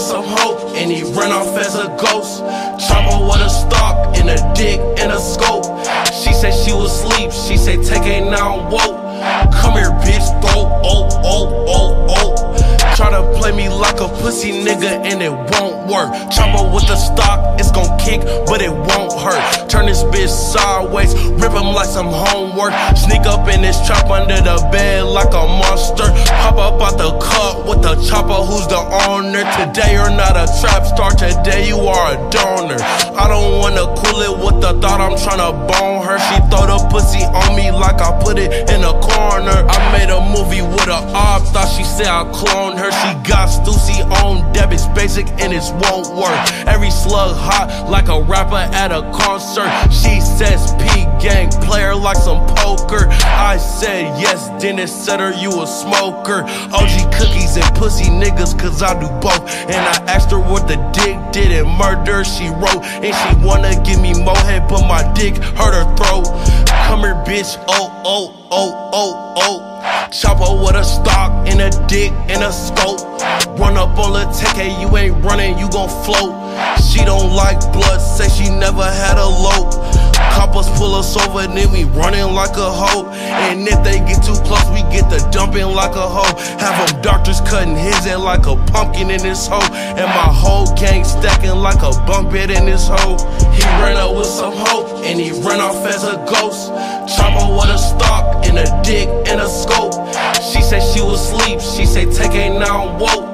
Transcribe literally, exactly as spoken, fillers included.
some hope, and he ran off as a ghost. Chopper with a stock, and a dick, and a scope. She said she was asleep, she said take a now I'm woke. Come here bitch, go, oh, oh, oh, oh. Try to play me like a pussy nigga and it won't work. Chopper with the stock, it's gon' kick, but it won't hurt. Turn this bitch sideways, rip him like some homework. Sneak up in this trap under the bed like a monster. Pop up out the cup with the chopper, who's the owner? Today you're not a trap star, today you are a donor. I don't wanna cool it with the thought I'm tryna bone her. She throw the pussy on me like I put it in a corner. I made a movie with a op, thought she said I cloned her. She got Stussy on debits basic and it won't work. Every slug hot like a rapper at a concert. She says P gang player like some poker. I said yes, then it said her you a smoker. O G cookies and pussy niggas cause I do both. And I asked her what the dick did and murder she wrote. And she wanna give me more head but my dick hurt her throat. Come here bitch, oh, oh, oh, oh, oh. Chopper with a stock and a dick and a scope. Run up on Lil Teke, you ain't running, you gon' float. She don't like blood, say she never had a lope. Coppers pull us over, then we running like a hoe. And if they get too close, we get the dumping like a hoe. Have them doctors cutting his head like a pumpkin in this hoe. And my whole gang stacking like a bunk bed in this hoe. He ran up with some hope, and he ran off as a ghost. Chopper with a stock, and a dick, and a scope. She said she was asleep, she said take a now I'm woke.